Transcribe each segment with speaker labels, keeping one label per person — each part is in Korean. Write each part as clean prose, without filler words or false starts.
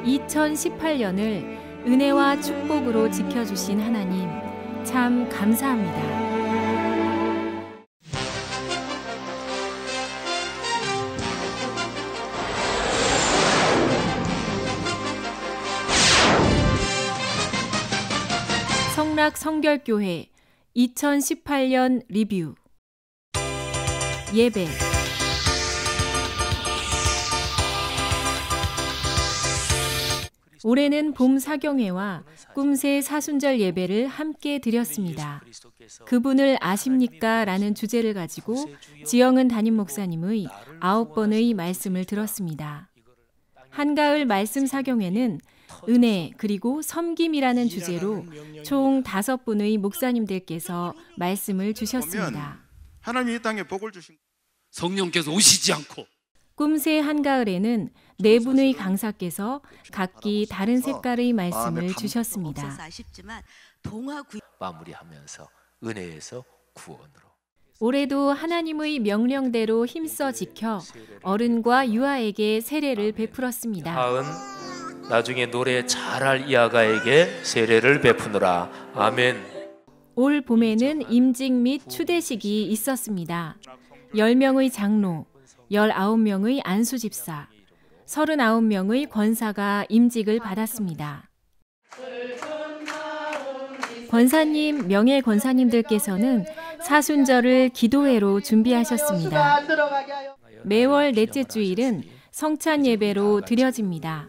Speaker 1: 2018년을 은혜와 축복으로 지켜주신 하나님, 참 감사합니다. 성락 성결교회 2018년 리뷰. 예배. 올해는 봄 사경회와 꿈새 사순절 예배를 함께 드렸습니다. 그분을 아십니까? 라는 주제를 가지고 지영은 담임 목사님의 9번의 말씀을 들었습니다. 한가을 말씀 사경회는 은혜 그리고 섬김이라는 주제로 총 5분의 목사님들께서 말씀을 주셨습니다.
Speaker 2: 하나님이 이 땅에 복을 주신
Speaker 3: 성령께서 오시지 않고
Speaker 1: 꿈새 한가을에는 4분의 강사께서 각기 다른 색깔의 말씀을 주셨습니다.
Speaker 4: 마무리하면서 은혜에서 구원으로.
Speaker 1: 올해도 하나님의 명령대로 힘써 지켜 어른과 유아에게 세례를 베풀었습니다.
Speaker 4: 다음 나중에 노래 잘할 이아가에게 세례를 베푸느라. 아멘.
Speaker 1: 올 봄에는 임직 및 추대식이 있었습니다. 10명의 장로, 19명의 안수집사, 39명의 권사가 임직을 받았습니다. 권사님, 명예 권사님들께서는 사순절을 기도회로 준비하셨습니다. 매월 넷째 주일은 성찬 예배로 드려집니다.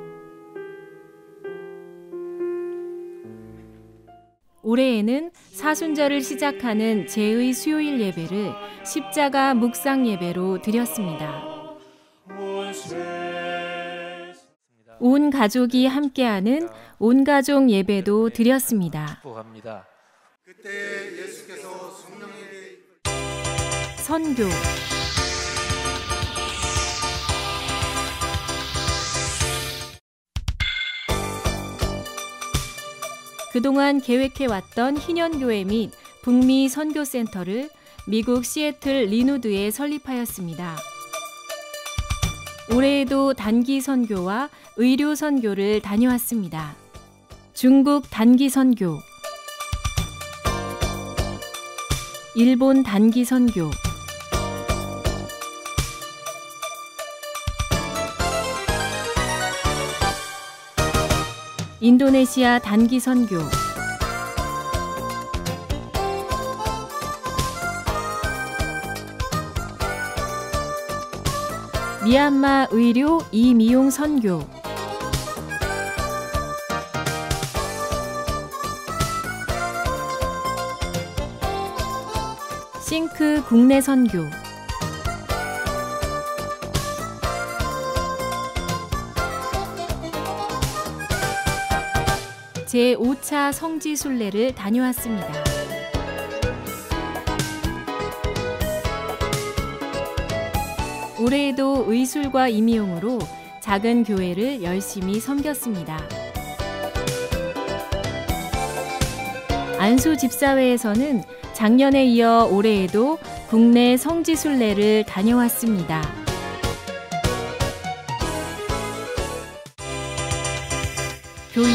Speaker 1: 올해에는 사순절을 시작하는 제의 수요일 예배를 십자가 묵상 예배로 드렸습니다. 온 가족이 함께하는 온가족 예배도 드렸습니다.
Speaker 2: 그때 예수께서 성령에게
Speaker 1: 선교. 그동안 계획해왔던 희년교회 및 북미 선교센터를 미국 시애틀 리누드에 설립하였습니다. 올해에도 단기 선교와 의료 선교를 다녀왔습니다. 중국 단기 선교, 일본 단기 선교, 인도네시아 단기 선교, 미얀마 의료 이미용 선교, 싱크 국내 선교, 제5차 성지순례를 다녀왔습니다. 올해에도 의술과 임용으로 작은 교회를 열심히 섬겼습니다. 안수 집사회에서는 작년에 이어 올해에도 국내 성지순례를 다녀왔습니다. 교육.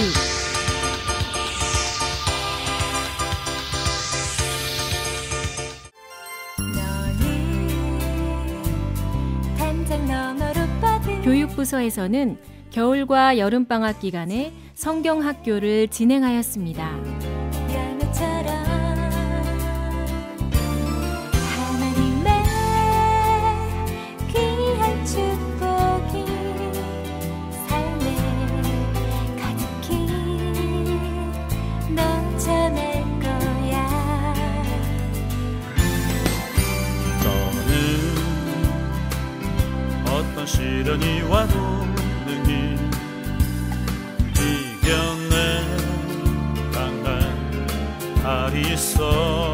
Speaker 1: 교육부서에서는 겨울과 여름방학 기간에 성경학교를 진행하였습니다.
Speaker 5: 시련이 와도 능히 이겨내 강한 달이 있어.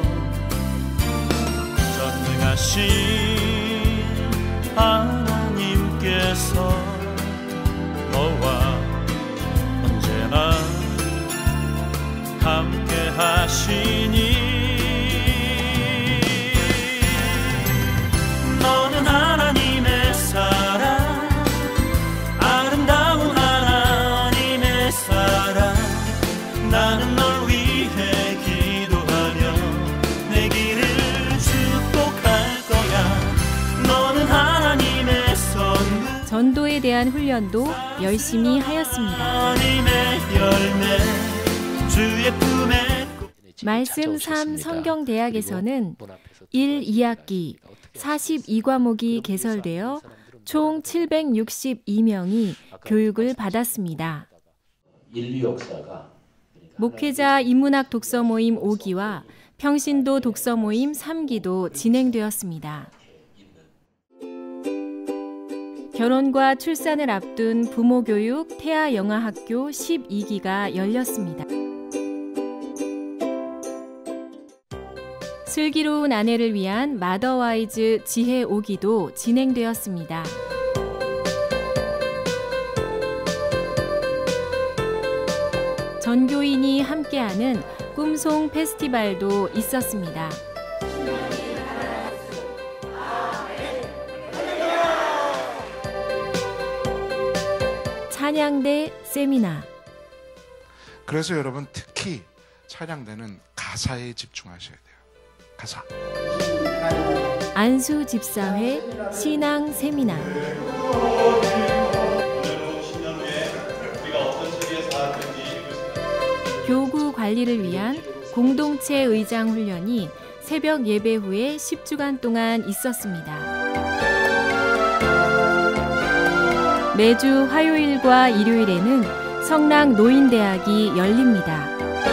Speaker 5: 전능하신 하나님께서 너와 언제나 함께 하시니 너는 하나님의 사랑, 아름다운 하나님
Speaker 1: 성교에 대한 훈련도 열심히 하였습니다.
Speaker 5: 하나님의 열매 주의 품에
Speaker 1: 말씀 3 성경대학에서는 1, 2학기 42과목이 개설되어 총 762명이 교육을 받았습니다.
Speaker 4: 인류 역사가
Speaker 1: 목회자 인문학 독서 모임 5기와 평신도 독서 모임 3기도 진행되었습니다. 결혼과 출산을 앞둔 부모교육 태아영아학교 12기가 열렸습니다. 슬기로운 아내를 위한 마더와이즈 지혜 5기도 진행되었습니다. 전교인이 함께하는 꿈송 페스티벌도 있었습니다. 찬양대 세미나.
Speaker 6: 그래서 여러분 특히 찬양대는 가사에 집중하셔야 돼요. 가사.
Speaker 1: 안수 집사회 신앙 세미나. 교구 관리를 위한 공동체 의장 훈련이 새벽 예배 후에 10주간 동안 있었습니다. 매주 화요일과 일요일에는 성랑 노인대학이 열립니다.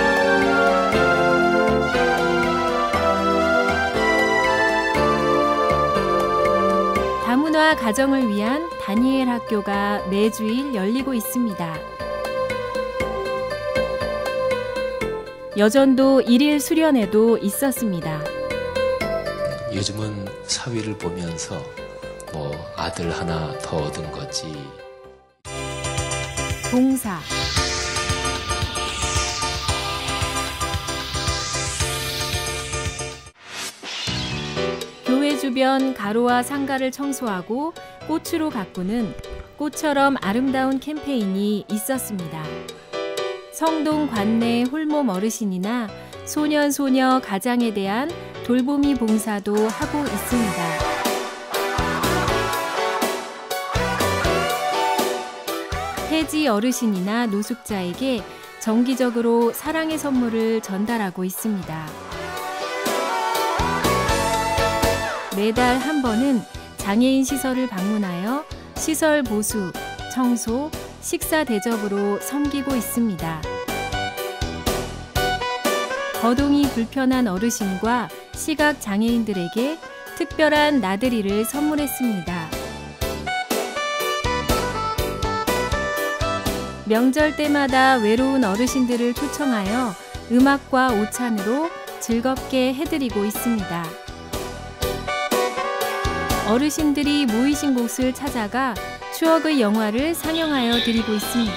Speaker 1: 다문화 가정을 위한 다니엘 학교가 매주일 열리고 있습니다. 여전도 일일 수련회도 있었습니다.
Speaker 4: 요즘은 사위를 보면서 아들 하나 더 얻은 거지.
Speaker 1: 봉사. 교회 주변 가로와 상가를 청소하고 꽃으로 가꾸는 꽃처럼 아름다운 캠페인이 있었습니다. 성동 관내 홀몸 어르신이나 소년 소녀 가장에 대한 돌보미 봉사도 하고 있습니다. 폐지 어르신이나 노숙자에게 정기적으로 사랑의 선물을 전달하고 있습니다. 매달 한 번은 장애인 시설을 방문하여 시설 보수, 청소, 식사 대접으로 섬기고 있습니다. 거동이 불편한 어르신과 시각 장애인들에게 특별한 나들이를 선물했습니다. 명절 때마다 외로운 어르신들을 초청하여 음악과 오찬으로 즐겁게 해드리고 있습니다. 어르신들이 모이신 곳을 찾아가 추억의 영화를 상영하여 드리고 있습니다.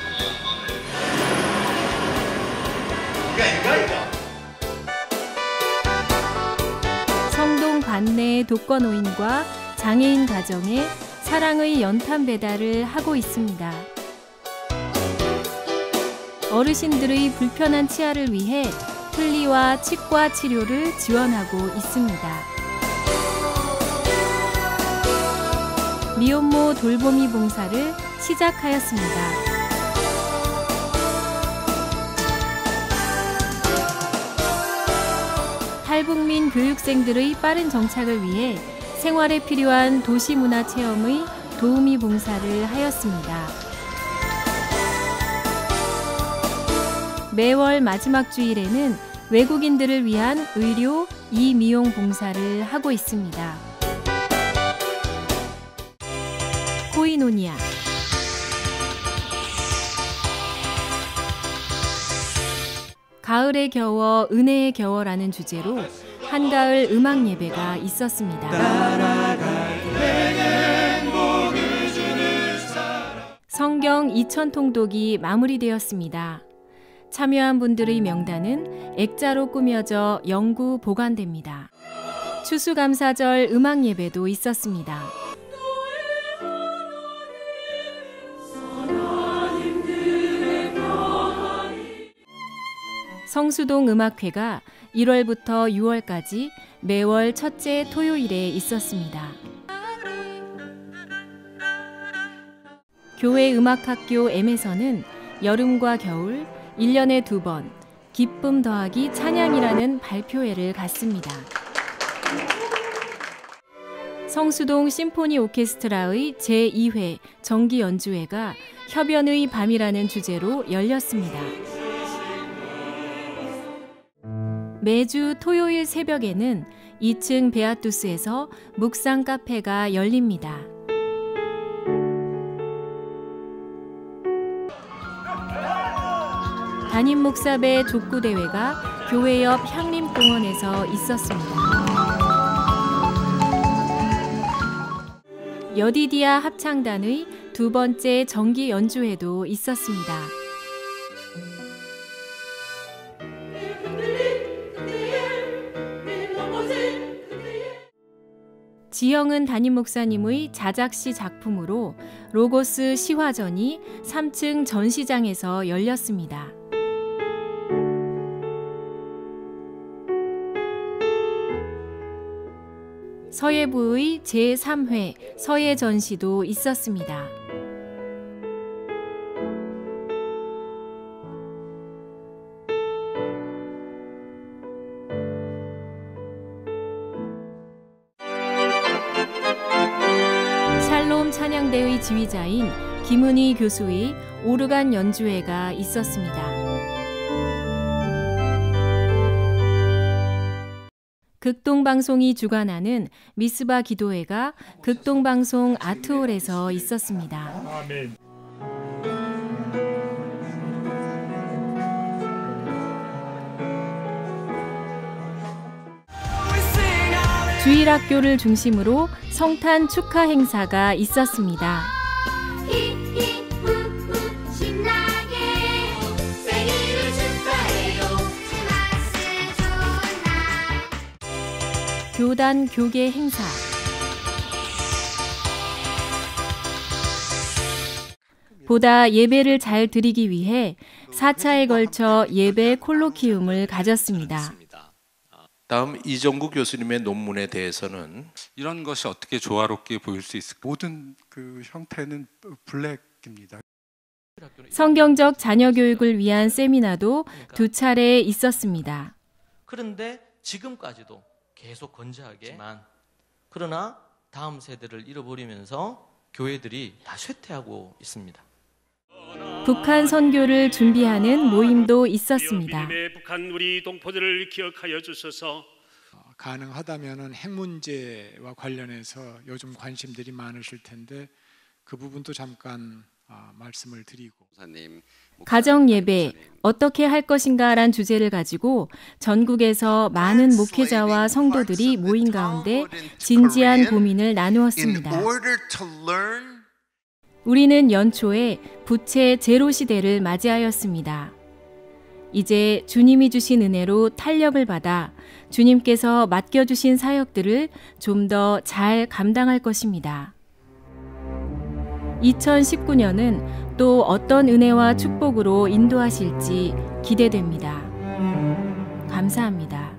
Speaker 1: 성동 관내 독거노인과 장애인 가정에 사랑의 연탄 배달을 하고 있습니다. 어르신들의 불편한 치아를 위해 플리와 치과 치료를 지원하고 있습니다. 미혼모 돌보미 봉사를 시작하였습니다. 탈북민 교육생들의 빠른 정착을 위해 생활에 필요한 도시문화 체험의 도우미 봉사를 하였습니다. 매월 마지막 주일에는 외국인들을 위한 의료 이미용 봉사를 하고 있습니다. 코이노니아. 가을에 겨워 은혜에 겨워라는 주제로 한가을 음악 예배가 있었습니다. 성경 2000통독이 마무리되었습니다. 참여한 분들의 명단은 액자로 꾸며져 영구 보관됩니다. 추수감사절 음악 예배도 있었습니다. 성수동 음악회가 1월부터 6월까지 매월 첫째 토요일에 있었습니다. 교회 음악학교 M에서는 여름과 겨울 1년에 2번 기쁨 더하기 찬양이라는 발표회를 갖습니다. 성수동 심포니 오케스트라의 제2회 정기 연주회가 협연의 밤이라는 주제로 열렸습니다. 매주 토요일 새벽에는 2층 베아투스에서 묵상 카페가 열립니다. 담임 목사배 족구 대회가 교회 옆 향림공원에서 있었습니다. 여디디아 합창단의 2번째 정기 연주회도 있었습니다. 지영은 담임 목사님의 자작시 작품으로 로고스 시화전이 3층 전시장에서 열렸습니다. 서예부의 제3회 서예 전시도 있었습니다. 샬롬 찬양대의 지휘자인 김은희 교수의 오르간 연주회가 있었습니다. 극동방송이 주관하는 미스바 기도회가 극동방송 아트홀에서 있었습니다.
Speaker 5: 아멘.
Speaker 1: 주일학교를 중심으로 성탄 축하 행사가 있었습니다. 교단 교계 행사, 보다 예배를 잘 드리기 위해 4차에 걸쳐 예배 콜로키움을 가졌습니다.
Speaker 4: 다음 이정구 교수님의 논문에 대해서는
Speaker 7: 이런 것이 어떻게 조화롭게 보일 수 있을까?
Speaker 2: 모든 그 형태는 블랙입니다.
Speaker 1: 성경적 자녀 교육을 위한 세미나도 2차례 있었습니다.
Speaker 8: 그런데 지금까지도 계속 건재하게만, 그러나 다음 세대를 잃어버리면서 교회들이 다 쇠퇴하고 있습니다.
Speaker 1: 북한 선교를 준비하는 모임도 있었습니다.
Speaker 5: 북한 우리 동포들을 기억하여 주소서.
Speaker 9: 가능하다면은 핵 문제와 관련해서 요즘 관심들이 많으실 텐데 그 부분도 잠깐 말씀을 드리고,
Speaker 1: 가정 예배 어떻게 할 것인가란 주제를 가지고 전국에서 많은 목회자와 성도들이 모인 가운데 진지한 고민을 나누었습니다. 우리는 연초에 부채 제로 시대를 맞이하였습니다. 이제 주님이 주신 은혜로 탄력을 받아 주님께서 맡겨주신 사역들을 좀 더 잘 감당할 것입니다. 2019년은 또 어떤 은혜와 축복으로 인도하실지 기대됩니다. 감사합니다.